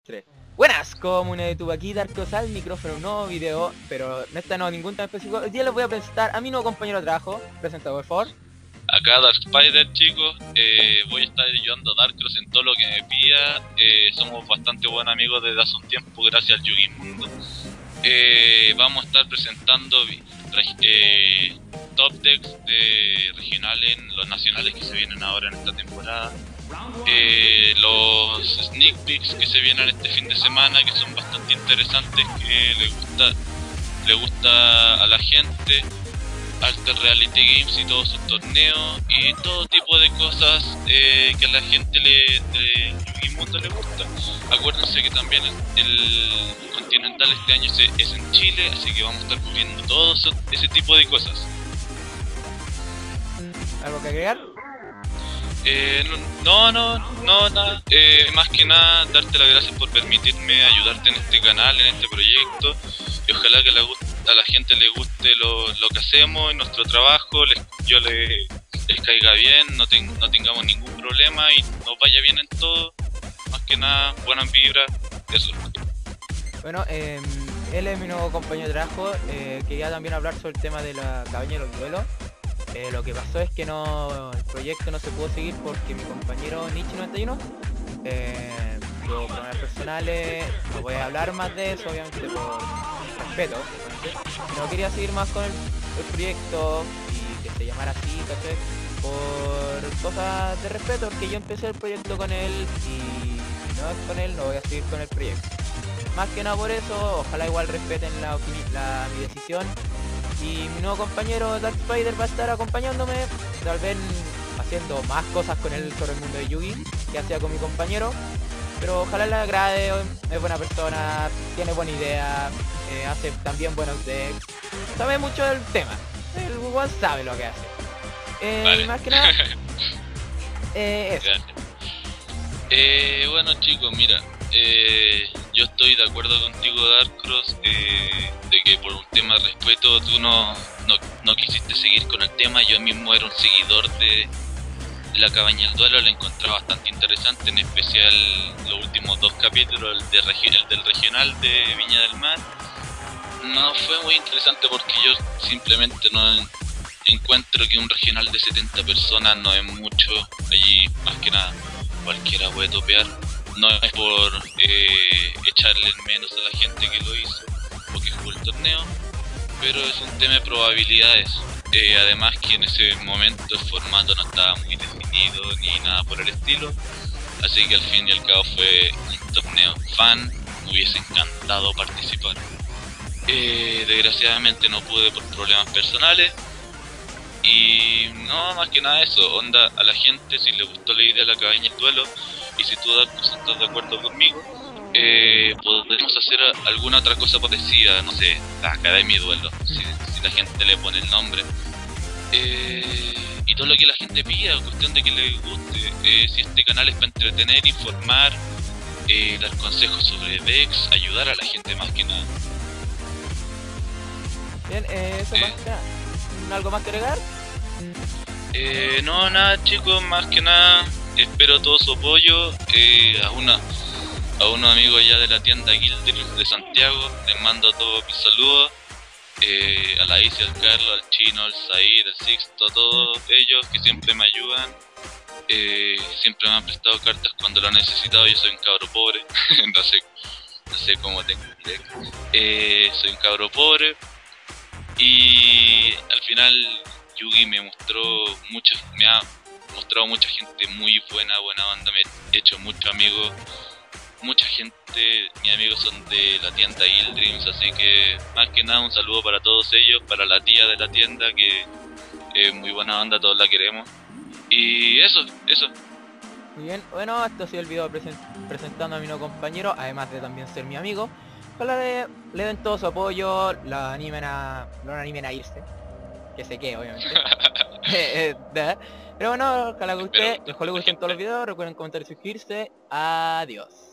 3. Buenas, comunidad de YouTube, aquí Darkos al micrófono, un nuevo video, pero no ningún tema específico. Hoy día les voy a presentar a mi nuevo compañero de trabajo. Presenta, por favor. Acá Dark Spider, chicos, voy a estar ayudando a Darkros en todo lo que me pida. Somos bastante buenos amigos desde hace un tiempo, gracias al Yugi Mundo. Vamos a estar presentando top decks de regionales en los nacionales que se vienen ahora en esta temporada. Los sneak peeks que se vienen este fin de semana, que son bastante interesantes, que le gusta a la gente. Alter Reality Games y todos sus torneos y todo tipo de cosas que a la gente de Yugi Mundo le gusta. Acuérdense que también el Continental este año es en Chile, así que vamos a estar cubriendo todo ese tipo de cosas. ¿Algo que agregar? No, nada. Más que nada, darte las gracias por permitirme ayudarte en este canal, en este proyecto, y ojalá que a la gente le guste lo que hacemos, nuestro trabajo, les caiga bien, no tengamos ningún problema y nos vaya bien en todo. Más que nada, buenas vibras, eso. Bueno, él es mi nuevo compañero de trabajo. Quería también hablar sobre el tema de la cabaña de los duelos. Lo que pasó es que el proyecto no se pudo seguir porque mi compañero Nichi91 tuvo problemas personales. No voy a hablar más de eso, obviamente, por respeto, obviamente. No quería seguir más con el proyecto y que se llamara así, ¿cachai? Por cosas de respeto, porque yo empecé el proyecto con él y si no es con él, no voy a seguir con el proyecto. Más que nada por eso, ojalá igual respeten mi decisión. Y mi nuevo compañero Dark Spider va a estar acompañándome, tal vez haciendo más cosas con él sobre el mundo de Yugi que hacía con mi compañero. Pero ojalá le agrade, es buena persona, tiene buena idea, hace también buenos decks, sabe mucho del tema, el Google sabe lo que hace. Vale. Más que nada, eso. Gracias. Bueno chicos, mira, yo estoy de acuerdo contigo, Darkros, de que por un tema de respeto tú no quisiste seguir con el tema. Yo mismo era un seguidor de la cabaña del duelo, la encontraba bastante interesante, en especial los últimos dos capítulos, el del regional de Viña del Mar. No fue muy interesante porque yo simplemente no encuentro que un regional de 70 personas no es mucho. Allí más que nada cualquiera puede topear. No es por echarle en menos a la gente que lo hizo o que jugó el torneo, pero es un tema de probabilidades. Además que en ese momento el formato no estaba muy definido ni nada por el estilo, así que al fin y al cabo fue un torneo fan. Me hubiese encantado participar. Desgraciadamente no pude por problemas personales. Y no, más que nada eso, onda a la gente, si le gustó la idea de la cabaña del duelo, y si tú estás de acuerdo conmigo, podemos hacer alguna otra cosa parecida, no sé, la Academia Duelo, si la gente le pone el nombre. Y todo lo que la gente pida, cuestión de que le guste. Si este canal es para entretener, informar, dar consejos sobre decks, ayudar a la gente más que nada. Bien, eso más que nada. ¿Algo más que agregar? No, nada chicos, más que nada espero todo su apoyo. A unos amigos ya de la tienda Guild de Santiago les mando todos mis saludos. A la Isi, al Carlos, al Chino, al Said, al Sixto, a todos ellos que siempre me ayudan. Siempre me han prestado cartas cuando lo han necesitado. Yo soy un cabro pobre, no sé cómo tengo directo. Soy un cabro pobre. Y al final Yugi me ha mostrado mucha gente muy buena onda, me he hecho muchos amigos, mucha gente, mis amigos son de la tienda Guild Dreams, así que más que nada un saludo para todos ellos, para la tía de la tienda que es muy buena onda, todos la queremos. Y eso. Muy bien, bueno, esto ha sido el video presentando a mi nuevo compañero, además de también ser mi amigo. Ojalá le den todo su apoyo, lo animen a irse, que se quede obviamente. Pero bueno, ojalá que les gusten todos los videos, recuerden comentar y suscribirse. Adiós.